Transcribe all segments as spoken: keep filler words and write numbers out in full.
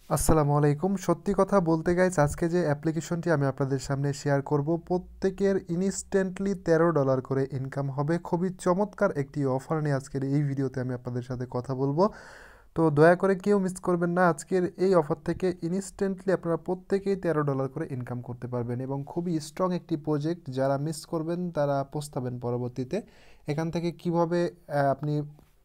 আসসালামু আলাইকুম। সত্যি কথা বলতে গাইস, আজকে যে অ্যাপ্লিকেশনটি আমি আপনাদের সামনে শেয়ার করব, প্রত্যেকের ইনস্ট্যান্টলি তেরো ডলার করে ইনকাম হবে। খুবই চমৎকার একটি অফার নিয়ে আজকের এই ভিডিওতে আমি আপনাদের সাথে কথা বলবো। তো দয়া করে কেউ মিস করবেন না। আজকের এই অফার থেকে ইনস্ট্যান্টলি আপনারা প্রত্যেকেই তেরো ডলার করে ইনকাম করতে পারবেন এবং খুবই স্ট্রং একটি প্রজেক্ট। যারা মিস করবেন তারা পস্তাবেন পরবর্তীতে। এখান থেকে কিভাবে আহ, আপনি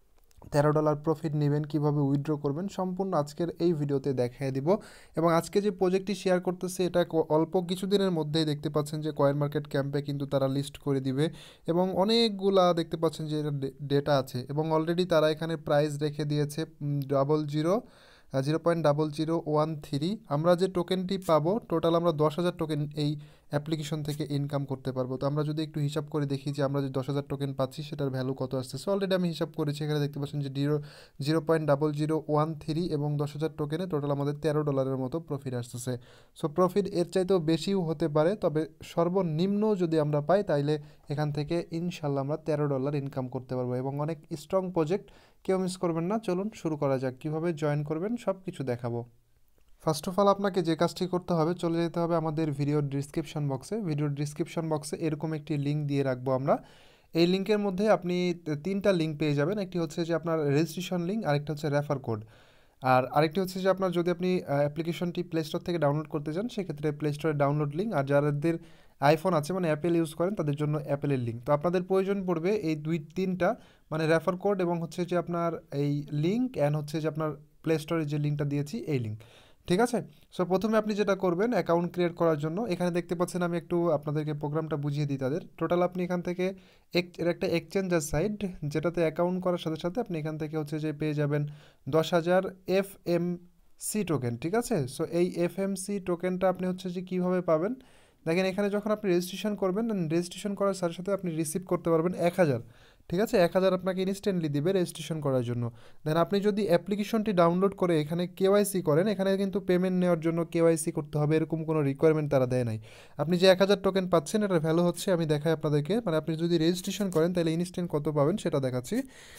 তেরো ডলার প্রফিট নেবেন, কিভাবে উইথড্র করবেন, সম্পূর্ণ আজকের এই ভিডিওতে দেখিয়ে দিব। এবং আজকে যে প্রজেক্টটি শেয়ার করতেছে এটা ক- অল্প কিছুদিনের মধ্যেই দেখতে পাচ্ছেন যে কয়েন মার্কেট ক্যাম্পে কিন্তু তারা লিস্ট করে দিবে এবং অনেকগুলা দেখতে পাচ্ছেন যে ডেটা আছে এবং অলরেডি তারা এখানে প্রাইস রেখে দিয়েছে double zero zero point double zero one three. আমরা যে টোকেনটি পাবো টোটাল আমরা দশ হাজার টোকেন এই অ্যাপ্লিকেশন থেকে ইনকাম করতে পারবো। তো আমরা যদি একটু হিসাব করে দেখি যে আমরা যে দশ হাজার টোকেন পাচ্ছি সেটার ভ্যালু কত আসতেছে, অলরেডি আমি হিসাব করেছি। এখানে দেখতে পাচ্ছেন যে zero zero point double zero one three এবং দশ হাজার টোকেনে টোটাল আমাদের তেরো ডলারের মতো প্রফিট আসতেছে। সো প্রফিট এর চাইতেও বেশিও হতে পারে, তবে সর্বনিম্ন যদি আমরা পাই তাইলে এখান থেকে ইনশাল্লাহ আমরা তেরো ডলার ইনকাম করতে পারবো এবং অনেক স্ট্রং প্রজেক্ট। কেউ মিস করবেন না। চলুন শুরু করা যাক। কীভাবে জয়েন করবেন সব কিছু দেখাবো। ফার্স্ট অফ অল আপনাকে যে কাজটি করতে হবে, চলে যেতে হবে আমাদের ভিডিওর ডিসক্রিপশন বক্সে। ভিডিওর ডিসক্রিপশন বক্সে এরকম একটি লিঙ্ক দিয়ে রাখবো আমরা। এই লিঙ্কের মধ্যে আপনি তিনটা লিঙ্ক পেয়ে যাবেন। একটি হচ্ছে যে আপনার রেজিস্ট্রেশন লিঙ্ক, আরেকটা হচ্ছে রেফার কোড, আর আরেকটি হচ্ছে যে আপনার যদি আপনি অ্যাপ্লিকেশনটি প্লে স্টোর থেকে ডাউনলোড করতে চান সেক্ষেত্রে প্লে স্টোরের ডাউনলোড লিঙ্ক, আর যাদের আইফোন আছে মানে অ্যাপেল ইউজ করেন তাদের জন্য অ্যাপেলের লিঙ্ক। তো আপনাদের প্রয়োজন পড়বে এই দুই তিনটা, মানে রেফার কোড এবং হচ্ছে যে আপনার এই লিঙ্ক অ্যান্ড হচ্ছে যে আপনার প্লে স্টোরে যে লিঙ্কটা দিয়েছি এই লিঙ্ক। ঠিক আছে। সো প্রথমে আপনি যেটা করবেন অ্যাকাউন্ট ক্রিয়েট করার জন্য, এখানে দেখতে পাচ্ছেন আমি একটু আপনাদেরকে প্রোগ্রামটা বুঝিয়ে দিই তাদের। টোটাল আপনি এখান থেকে এক এর একটা এক্সচেঞ্জার সাইট, যেটাতে অ্যাকাউন্ট করার সাথে সাথে আপনি এখান থেকে হচ্ছে যে পেয়ে যাবেন দশ হাজার এফ এম সি টোকেন। ঠিক আছে। সো এই এফ এম সি টোকেনটা আপনি হচ্ছে যে কীভাবে পাবেন দেখেন, এখানে যখন আপনি রেজিস্ট্রেশন করবেন, রেজিস্ট্রেশন করার সাথে সাথে আপনি রিসিভ করতে পারবেন এক হাজার। ঠিক আছে, এক হাজার আপনাকে ইনস্ট্যান্টলি দিবে রেজিস্ট্রেশন করার জন্য। দেন আপনি যদি অ্যাপ্লিকেশনটি ডাউনলোড করে এখানে কেওয়াইসি করেন, এখানে কিন্তু পেমেন্ট নেওয়ার জন্য কেওয়াইসি করতে হবে এরকম কোনো রিকোয়ারমেন্ট তারা দেয় নাই। আপনি যে এক হাজার টোকেন পাচ্ছেন এটার ভ্যালু হচ্ছে, আমি দেখাই আপনাদেরকে, মানে আপনি যদি রেজিস্ট্রেশন করেন তাহলে ইনস্ট্যান্ট কত পাবেন সেটা দেখাচ্ছি।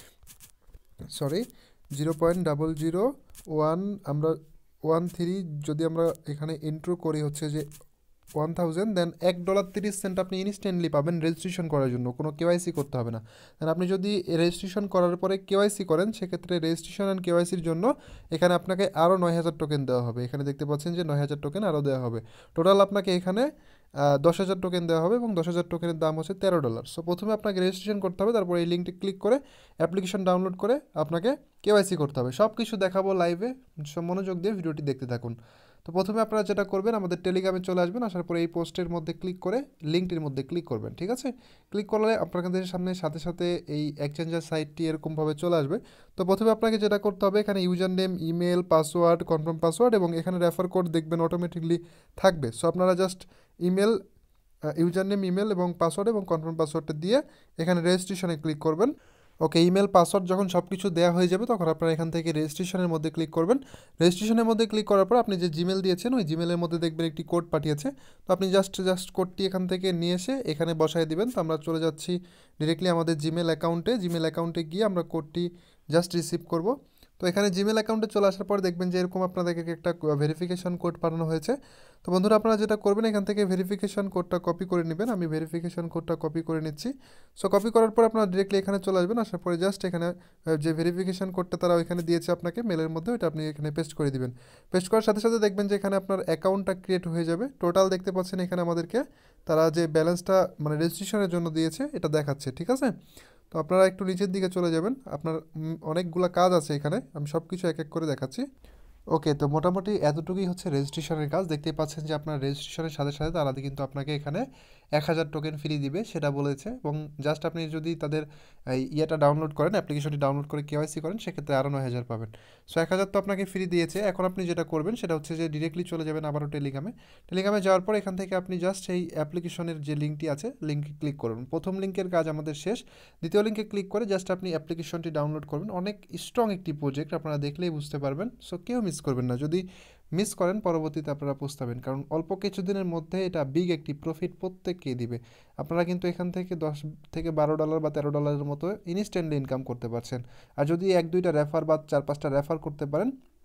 Sorry, zero point double zero one আমরা ওয়ান থ্রি যদি আমরা এখানে ইন্ট্রো করি হচ্ছে যে ওয়ান থাউজেন্ড, দেন এক ডলার তিরিশ সেন্ট আপনি ইনস্ট্যান্টলি পাবেন রেজিস্ট্রেশন করার জন্য, কোনো কেওয়াইসি করতে হবে না। দেন আপনি যদি রেজিস্ট্রেশন করার পরে কেওয়াইসি করেন সেক্ষেত্রে রেজিস্ট্রেশন অ্যান্ড কেওয়াইসির জন্য এখানে আপনাকে আরও নয় হাজার টোকেন দেওয়া হবে। এখানে দেখতে পাচ্ছেন যে নয় হাজার টোকেন আরও দেওয়া হবে। টোটাল আপনাকে এখানে দশ হাজার টোকেন দেওয়া হবে এবং দশ হাজার টোকেনের দাম হচ্ছে তেরো ডলার। সো প্রথমে আপনাকে রেজিস্ট্রেশন করতে হবে, তারপর এই লিঙ্কটি ক্লিক করে অ্যাপ্লিকেশন ডাউনলোড করে আপনাকে কেওয়াইসি করতে হবে। সব কিছু দেখাবো লাইভে, সব মনোযোগ দিয়ে ভিডিওটি দেখতে থাকুন। তো প্রথমে আপনারা যেটা করবেন আমাদের টেলিগ্রামে চলে আসবেন, আসার পরে এই পোস্টের মধ্যে ক্লিক করে লিঙ্কটির মধ্যে ক্লিক করবেন। ঠিক আছে। ক্লিক করলে আপনাদের সামনে সাথে সাথে এই এক্সচেঞ্জার সাইটটি এরকমভাবে চলে আসবে। তো প্রথমে আপনাকে যেটা করতে হবে, এখানে user name, email, password, confirm password এবং এখানে রেফার কোড দেখবেন অটোমেটিকলি থাকবে। সো আপনারা just email, user name, email এবং পাসওয়ার্ড এবং কনফার্ম পাসওয়ার্ডটা দিয়ে এখানে রেজিস্ট্রেশনে ক্লিক করবেন। ওকে, ইমেল পাসওয়ার্ড যখন সব কিছু দেওয়া হয়ে যাবে তখন আপনারা এখান থেকে রেজিস্ট্রেশনের মধ্যে ক্লিক করবেন। রেজিস্ট্রেশনের মধ্যে ক্লিক করার পর আপনি যে জিমেল দিয়েছেন ওই জিমেলের মধ্যে দেখবেন একটি কোড পাঠিয়েছে। তো আপনি জাস্ট জাস্ট কোডটি এখান থেকে নিয়ে এসে এখানে বসায় দিবেন। তো আমরা চলে যাচ্ছি ডিরেক্টলি আমাদের জিমেল অ্যাকাউন্টে। জিমেল অ্যাকাউন্টে গিয়ে আমরা কোডটি জাস্ট রিসিভ করব। তো এখানে জিমেল অ্যাকাউন্টে চলে আসার পর দেখবেন যে এরকম আপনাদেরকে একটা ভেরিফিকেশন কোড পাঠানো হয়েছে। তো বন্ধুরা আপনারা যেটা করবেন এখান থেকে ভেরিফিকেশন কোডটা কপি করে নেবেন। আমি ভেরিফিকেশন কোডটা কপি করে নিচ্ছি। সো কপি করার পর আপনারা ডিরেক্টলি এখানে চলে আসবেন। আসার পরে জাস্ট এখানে যে ভেরিফিকেশন কোডটা তারা ওইখানে দিয়েছে আপনাকে মেলের মধ্যে, ওইটা আপনি এখানে পেস্ট করে দিবেন। পেস্ট করার সাথে সাথে দেখবেন যে এখানে আপনার অ্যাকাউন্টটা ক্রিয়েট হয়ে যাবে। টোটাল দেখতে পাচ্ছেন এখানে আমাদেরকে তারা যে ব্যালেন্সটা মানে রেজিস্ট্রেশনের জন্য দিয়েছে এটা দেখাচ্ছে। ঠিক আছে। তো আপনারা একটু নিচের দিকে চলে যাবেন। আপনার অনেকগুলো কাজ আছে এখানে, আমি সব কিছু এক এক করে দেখাচ্ছি। ওকে, তো মোটামুটি এতটুকুই হচ্ছে রেজিস্ট্রেশনের কাজ। দেখতেই পাচ্ছেন যে আপনার রেজিস্ট্রেশনের সাথে সাথে তারা কিন্তু আপনাকে এখানে এক হাজার টোকেন ফ্রি দিবে সেটা বলেছে। এবং জাস্ট আপনি যদি তাদের এই ইয়েটা ডাউনলোড করেন, অ্যাপ্লিকেশনটি ডাউনলোড করে কেওয়াইসি করেন সেক্ষেত্রে আরও নয় হাজার পাবেন। সো এক হাজার তো আপনাকে ফ্রি দিয়েছে। এখন আপনি যেটা করবেন সেটা হচ্ছে যে ডিরেক্টলি চলে যাবেন আবারও টেলিগ্রামে। টেলিগ্রামে যাওয়ার পর এখান থেকে আপনি জাস্ট সেই অ্যাপ্লিকেশনের যে লিঙ্কটি আছে লিঙ্কে ক্লিক করুন। প্রথম লিঙ্কের কাজ আমাদের শেষ। দ্বিতীয় লিঙ্কে ক্লিক করে জাস্ট আপনি অ্যাপ্লিকেশনটি ডাউনলোড করবেন। অনেক স্ট্রং একটি প্রজেক্ট, আপনারা দেখলেই বুঝতে পারবেন। সো কেউ মিস করবেন না। যদি মিস করেন পরবর্তীতে আপনারা পস্তাবেন, কারণ অল্প কিছুদিনের মধ্যে এটা বিগ একটি প্রফিট প্রত্যেককে দিবে। আপনারা কিন্তু এখান থেকে দশ থেকে বারো ডলার বা তেরো ডলারের মতো ইনস্ট্যান্টলি ইনকাম করতে পারছেন। আর যদি এক দুইটা রেফার বা চার পাঁচটা রেফার করতে পারেন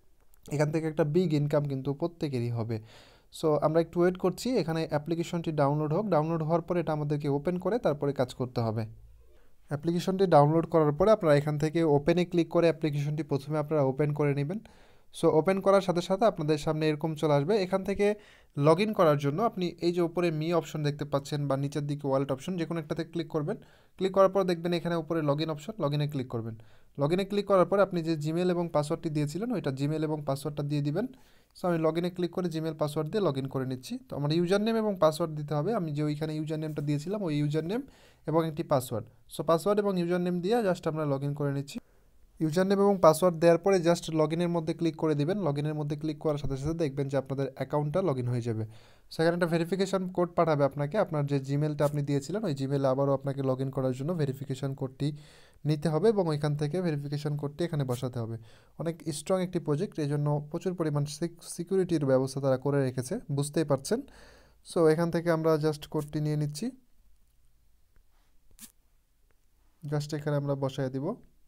এখান থেকে একটা বিগ ইনকাম কিন্তু প্রত্যেকেরই হবে। সো আমরা একটু ওয়েট করছি, এখানে অ্যাপ্লিকেশনটি ডাউনলোড হোক। ডাউনলোড হওয়ার পরে এটা আমাদেরকে ওপেন করে তারপরে কাজ করতে হবে। অ্যাপ্লিকেশনটি ডাউনলোড করার পরে আপনারা এখান থেকে ওপেনে ক্লিক করে অ্যাপ্লিকেশনটি প্রথমে আপনারা ওপেন করে নেবেন। সো ওপেন করার সাথে সাথে আপনাদের সামনে এরকম চলে আসবে। এখান থেকে লগ ইন করার জন্য আপনি এই যে উপরে মি অপশন দেখতে পাচ্ছেন বা নিচের দিকে ওয়ালেট অপশন, যে কোনো একটাতে ক্লিক করবেন। ক্লিক করার পর দেখবেন এখানে উপরে লগ ইন অপশন, লগ ইনে ক্লিক করবেন। লগ ইনে ক্লিক করার পর আপনি যে জিমেল এবং পাসওয়ার্ডটি দিয়েছিলেন ওইটা জিমেল এবং পাসওয়ার্ডটা দিয়ে দিবেন। সো আমি লগ ইনে ক্লিক করে জিমেল পাসওয়ার্ড দিয়ে লগ ইন করে নিচ্ছি। তো আমার ইউজার নেম এবং পাসওয়ার্ড দিতে হবে। আমি যে ওইখানে ইউজার নেমটা দিয়েছিলাম ওই ইউজার নেম এবং একটি পাসওয়ার্ড। সো পাসওয়ার্ড এবং ইউজার নেম দিয়ে জাস্ট আমরা লগ ইন করে নিচ্ছি। ইউজার নেম এবং পাসওয়ার্ড দেওয়ার পরে জাস্ট লগ ইনের মধ্যে ক্লিক করে দিবেন। লগ ইনের মধ্যে ক্লিক করার সাথে সাথে দেখবেন যে আপনাদের অ্যাকাউন্টটা লগ ইন হয়ে যাবে। সেখানে একটা ভেরিফিকেশন কোড পাঠাবে আপনাকে। আপনার যে জিমেলটা আপনি দিয়েছিলেন ওই জিমেলে আবারও আপনাকে লগ ইন করার জন্য ভেরিফিকেশন কোডটি নিতে হবে এবং ওইখান থেকে ভেরিফিকেশন কোডটি এখানে বসাতে হবে। অনেক স্ট্রং একটি প্রজেক্ট, এই জন্য প্রচুর পরিমাণ সিকিউরিটির ব্যবস্থা তারা করে রেখেছে, বুঝতেই পারছেন। সো এখান থেকে আমরা জাস্ট কোডটি নিয়ে নিচ্ছি, জাস্ট এখানে আমরা বসায় দিব।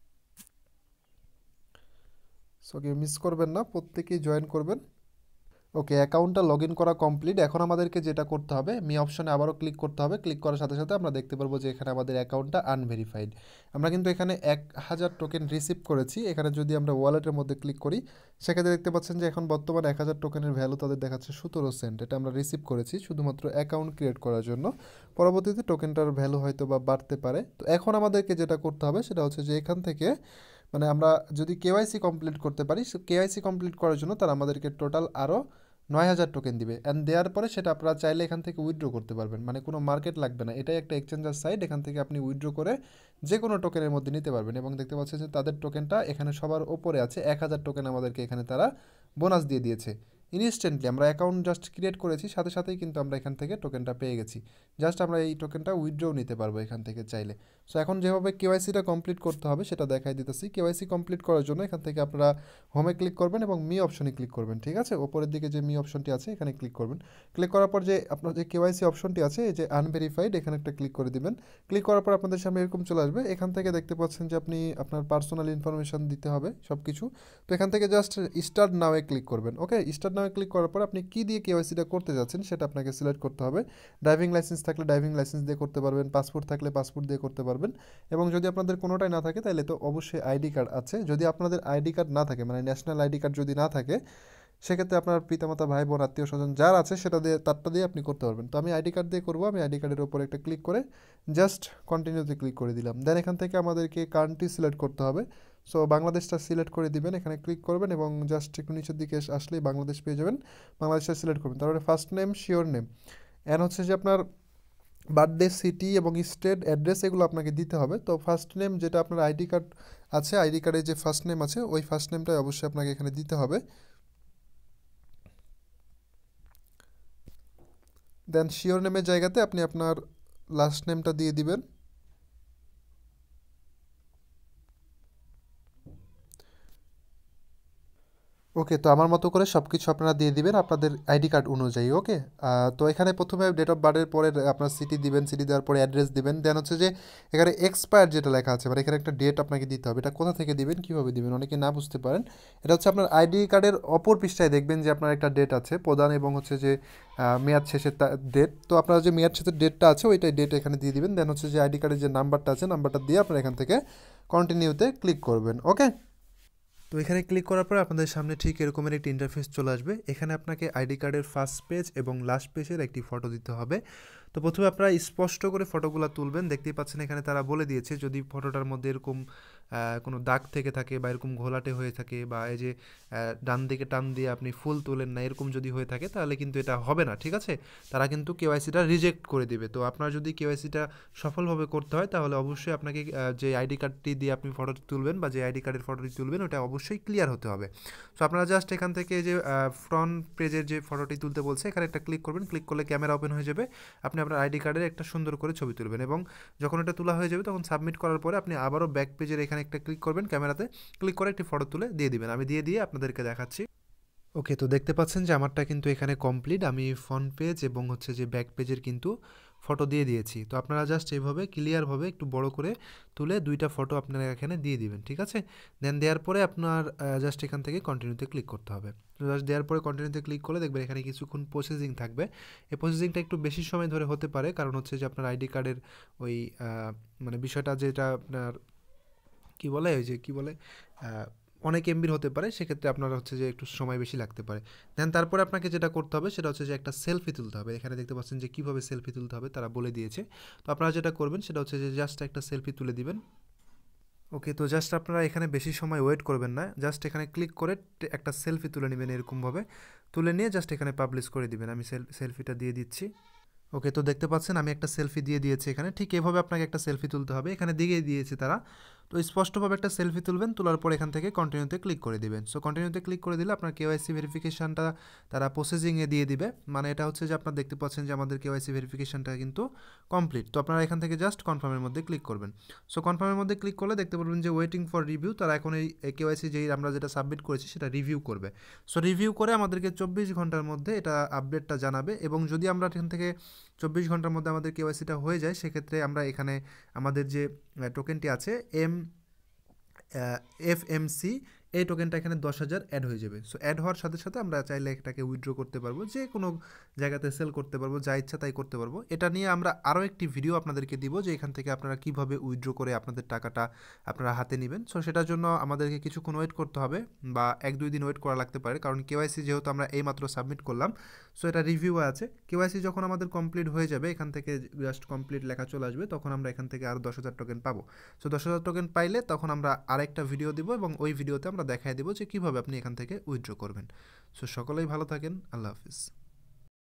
সো কেউ মিস করবেন না, প্রত্যেকেই জয়েন করবেন। ওকে, অ্যাকাউন্টটা লগ ইন করা কমপ্লিট। এখন আমাদেরকে যেটা করতে হবে, মি অপশনে আবারও ক্লিক করতে হবে। ক্লিক করার সাথে সাথে আমরা দেখতে পারবো যে এখানে আমাদের অ্যাকাউন্টটা আনভেরিফাইড। আমরা কিন্তু এখানে এক হাজার টোকেন রিসিভ করেছি। এখানে যদি আমরা ওয়ালেটের মধ্যে ক্লিক করি সেক্ষেত্রে দেখতে পাচ্ছেন যে এখন বর্তমানে এক হাজার টোকেনের ভ্যালু তাদের দেখাচ্ছে সতেরো সেন্ট। এটা আমরা রিসিভ করেছি শুধুমাত্র অ্যাকাউন্ট ক্রিয়েট করার জন্য। পরবর্তীতে টোকেনটার ভ্যালু হয়তো বা বাড়তে পারে। তো এখন আমাদেরকে যেটা করতে হবে সেটা হচ্ছে যে এখান থেকে মানে আমরা যদি কেওয়াইসি কমপ্লিট করতে পারি, কেওয়াইসি কমপ্লিট করার জন্য তারা আমাদেরকে টোটাল আরও নয় হাজার টোকেন দিবে। অ্যান্ড দেওয়ার পরে সেটা আপনারা চাইলে এখান থেকে উইথড্র করতে পারবেন, মানে কোনো মার্কেট লাগবে না। এটাই একটা এক্সচেঞ্জার সাইট, এখান থেকে আপনি উইথড্র করে যে কোনো টোকেনের মধ্যে নিতে পারবেন। এবং দেখতে পাচ্ছেন যে তাদের টোকেনটা এখানে সবার ওপরে আছে, এক হাজার টোকেন আমাদেরকে এখানে তারা বোনাস দিয়ে দিয়েছে ইনস্ট্যান্টলি। আমরা অ্যাকাউন্ট জাস্ট ক্রিয়েট করেছি, সাথে সাথেই কিন্তু আমরা এখান থেকে টোকেনটা পেয়ে গেছি। জাস্ট আমরা এই টোকেনটা উইথড্রও নিতে পারবো এখান থেকে চাইলে। সো এখন যেভাবে কেওয়াইসিটা কমপ্লিট করতে হবে সেটা দেখাই দিতেছি। কেওয়াইসি কমপ্লিট করার জন্য এখান থেকে আপনারা হোমে ক্লিক করবেন এবং মি অপশনে ক্লিক করবেন, ঠিক আছে? ওপরের দিকে যে মি অপশনটি আছে এখানে ক্লিক করবেন। ক্লিক করার পর যে আপনার যে কেওয়াইসি অপশনটি আছে এই যে আনভেরিফাইড, এখানে একটা ক্লিক করে দিবেন। ক্লিক করার পর আপনাদের সামনে এরকম চলে আসবে। এখান থেকে দেখতে পাচ্ছেন যে আপনি আপনার পার্সোনাল ইনফরমেশন দিতে হবে সব কিছু। তো এখান থেকে জাস্ট স্টার্ট নাওয়ে ক্লিক করবেন। ওকে, স্টার্ট নাওয়ে ক্লিক করার পর আপনি কী দিয়ে কেওয়াইসিটা করতে যাচ্ছেন সেটা আপনাকে সিলেক্ট করতে হবে। ড্রাইভিং লাইসেন্স থাকলে ড্রাইভিং লাইসেন্স দিয়ে করতে পারবেন, পাসপোর্ট থাকলে পাসপোর্ট দিয়ে করতে পারবেন। এবং যদি আপনাদের কোনোটাই না থাকে তাহলে তো অবশ্যই আইডি কার্ড আছে। যদি আপনাদের আইডি কার্ড না থাকে, মানে ন্যাশনাল আইডি কার্ড যদি না থাকে, সেক্ষেত্রে আপনার পিতামাতা, ভাই বোন, আত্মীয় স্বজন যার আছে সেটা দিয়ে তারটা দিয়ে আপনি করতে পারবেন। তো আমি আইডি কার্ড দিয়ে করবো। আমি আইডি কার্ডের উপর একটা ক্লিক করে জাস্ট কন্টিনিউতে ক্লিক করে দিলাম। দেন এখান থেকে আমাদেরকে কান্ট্রি সিলেক্ট করতে হবে। সো বাংলাদেশটা সিলেক্ট করে দিবেন, এখানে ক্লিক করবেন এবং জাস্ট একটু নিচের দিকে আসলেই বাংলাদেশ পেয়ে যাবেন। বাংলাদেশটা সিলেক্ট করবেন। তারপরে first name, surname, and হচ্ছে যে আপনার বার্থডে, সিটি এবং স্টেট, অ্যাড্রেস এগুলো আপনাকে দিতে হবে। তো ফার্স্ট নেম যেটা আপনার আইডি কার্ড আছে, আইডি কার্ডে যে ফার্স্ট নেম আছে ওই ফার্স্ট নেমটাই অবশ্যই আপনাকে এখানে দিতে হবে। দেন শিওর নেমের জায়গাতে আপনি আপনার লাস্ট নেমটা দিয়ে দিবেন। ওকে, তো আমার মতো করে সব কিছু আপনারা দিয়ে দিবেন আপনাদের আইডি কার্ড অনুযায়ী। ওকে, তো এখানে প্রথমে ডেট অফ বার্থের পরে আপনার সিটি দিবেন, সিটি দেওয়ার পরে অ্যাড্রেস দিবেন। দেন হচ্ছে যে এখানে এক্সপায়ার যেটা লেখা আছে, মানে এখানে একটা ডেট আপনাকে দিতে হবে। এটা কোথা থেকে দিবেন, কীভাবে দিবেন, অনেকে না বুঝতে পারেন। এটা হচ্ছে আপনার আইডি কার্ডের অপর পৃষ্ঠায় দেখবেন যে আপনার একটা ডেট আছে প্রদান এবং হচ্ছে যে মেয়াদ শেষের ডেট। তো আপনার যে মেয়াদ শেষের ডেটটা আছে ওইটাই ডেট এখানে দিয়ে দিবেন। দেন হচ্ছে যে আইডি কার্ডের যে নাম্বারটা আছে নাম্বারটা দিয়ে আপনার এখান থেকে কন্টিনিউতে ক্লিক করবেন। ওকে, তো এখানে ক্লিক করার পর আপনাদের সামনে ঠিক এরকমের একটি ইন্টারফেস চলে আসবে। এখানে আপনাকে আইডি কার্ডের ফার্স্ট পেজ এবং লাস্ট পেজের একটি ফটো দিতে হবে। তো প্রথমে আপনারা স্পষ্ট করে ফটোগুলো তুলবেন। দেখতেই পাচ্ছেন এখানে তারা বলে দিয়েছে যদি ফটোটার মধ্যে এরকম কোনো দাগ থেকে থাকে বা এরকম ঘোলাটে হয়ে থাকে বা এই যে ডান দিকে টান দিয়ে আপনি ফুল তোলেন না, এরকম যদি হয়ে থাকে তাহলে কিন্তু এটা হবে না, ঠিক আছে? তারা কিন্তু কেওয়াইসিটা রিজেক্ট করে দিবে। তো আপনার যদি কেওয়াইসিটা সফলভাবে করতে হয় তাহলে অবশ্যই আপনাকে যে আইডি কার্ডটি দিয়ে আপনি ফটোটি তুলবেন বা যে আইডি কার্ডের ফটোটি তুলবেন ওটা অবশ্যই ক্লিয়ার হতে হবে। সো আপনারা জাস্ট এখান থেকে যে ফ্রন্ট পেজের যে ফটোটি তুলতে বলছে এখানে একটা ক্লিক করবেন। ক্লিক করলে ক্যামেরা ওপেন হয়ে যাবে। আপনি আপনার আইডি কার্ডের একটা সুন্দর করে ছবি তুলবেন এবং যখন এটা তোলা হয়ে যাবে তখন সাবমিট করার পরে আপনি আবারও ব্যাক পেজের এখানে একটা ক্লিক করবেন, ক্যামেরাতে ক্লিক করে একটি ফটো তুলে দিয়ে দিবেন। আমি দিয়ে দিয়ে আপনাদেরকে দেখাচ্ছি। ওকে, তো দেখতে পাচ্ছেন যে আমারটা কিন্তু এখানে কমপ্লিট। আমি ফ্রন্ট পেজ এবং হচ্ছে যে ব্যাক পেজের কিন্তু ফটো দিয়ে দিয়েছি। তো আপনারা জাস্ট এইভাবে ক্লিয়ারভাবে একটু বড় করে তুলে দুইটা ফটো আপনারা এখানে দিয়ে দিবেন, ঠিক আছে? দেন দেওয়ার পরে আপনার জাস্ট এখান থেকে কন্টিনিউতে ক্লিক করতে হবে। তো জাস্ট দেওয়ার পরে কন্টিনিউতে ক্লিক করলে দেখবেন এখানে কিছুক্ষণ প্রসেসিং থাকবে। এই প্রসেসিংটা একটু বেশি সময় ধরে হতে পারে, কারণ হচ্ছে যে আপনার আইডি কার্ডের ওই মানে বিষয়টা যেটা আপনার কী বলে ওই যে কী বলে অনেক এমবির হতে পারে, সেক্ষেত্রে আপনার হচ্ছে যে একটু সময় বেশি লাগতে পারে। দেন তারপরে আপনাকে যেটা করতে হবে সেটা হচ্ছে যে একটা সেলফি তুলতে হবে। এখানে দেখতে পাচ্ছেন যে কীভাবে সেলফি তুলতে হবে তারা বলে দিয়েছে। তো আপনারা যেটা করবেন সেটা হচ্ছে যে জাস্ট একটা সেলফি তুলে দিবেন। ওকে, তো জাস্ট আপনারা এখানে বেশি সময় ওয়েট করবেন না, জাস্ট এখানে ক্লিক করে একটা সেলফি তুলে নেবেন এরকমভাবে। তুলে নিয়ে জাস্ট এখানে পাবলিশ করে দিবেন। আমি সেলফিটা দিয়ে দিচ্ছি। ওকে, তো দেখতে পাচ্ছেন আমি একটা সেলফি দিয়ে দিয়েছি এখানে। ঠিক এভাবে আপনাকে একটা সেলফি তুলতে হবে, এখানে দিয়ে দিয়েছে তারা। তো স্পষ্টভাবে একটা সেলফি তুলবেন, তোলার পর এখান থেকে কন্টিনিউতে ক্লিক করে দিবেন। সো কন্টিনিউতে ক্লিক করে দিলে আপনার কেওয়াইসি ভেরিফিকেশনটা তারা প্রসেসিংয়ে দিয়ে দিবে। মানে এটা হচ্ছে যে আপনারা দেখতে পাচ্ছেন যে আমাদের কেওয়াইসি ভেরিফিকেশনটা কিন্তু কমপ্লিট। তো আপনারা এখান থেকে জাস্ট কনফার্মের মধ্যে ক্লিক করবেন। সো কনফার্মের মধ্যে ক্লিক করলে দেখতে পারবেন যে ওয়েটিং ফর রিভিউ, তারা এখন এই কেওয়াইসি যেই আমরা যেটা সাবমিট করেছি সেটা রিভিউ করবে। সো রিভিউ করে আমাদেরকে চব্বিশ ঘন্টার মধ্যে এটা আপডেটটা জানাবে, এবং যদি আমরা এখান থেকে চব্বিশ ঘন্টার মধ্যে আমাদের কেওয়াইসিটা হয়ে যায়, সেক্ষেত্রে আমরা এখানে আমাদের যে টোকেনটি আছে এম এফ এম সি, এই টোকেনটা এখানে দশ হাজার অ্যাড হয়ে যাবে। সো অ্যাড হওয়ার সাথে সাথে আমরা চাইলে এটাকে উইথড্র করতে পারবো, যে কোনো জায়গাতে সেল করতে পারবো, যা ইচ্ছা তাই করতে পারবো। এটা নিয়ে আমরা আরও একটি ভিডিও আপনাদেরকে দিব, যে এখান থেকে আপনারা কীভাবে উইথড্র করে আপনাদের টাকাটা আপনারা হাতে নেবেন। সো সেটার জন্য আমাদেরকে কিছুক্ষণ ওয়েট করতে হবে, বা এক দুই দিন ওয়েট করা লাগতে পারে, কারণ কেওয়াইসি যেহেতু আমরা এইমাত্র সাবমিট করলাম, সো এটা রিভিউ আছে। কেওয়াইসি যখন আমাদের কমপ্লিট হয়ে যাবে, এখান থেকে জাস্ট কমপ্লিট লেখা চলে আসবে, তখন আমরা এখান থেকে আরও দশ হাজার টোকেন পাবো। সো দশ হাজার টোকেন পাইলে তখন আমরা আরেকটা ভিডিও দিব, এবং ওই ভিডিওতে আমরা দেখাই দেবো যে কীভাবে আপনি এখান থেকে উইথড্র করবেন। সো সকলেই ভালো থাকেন, আল্লাহ হাফিজ।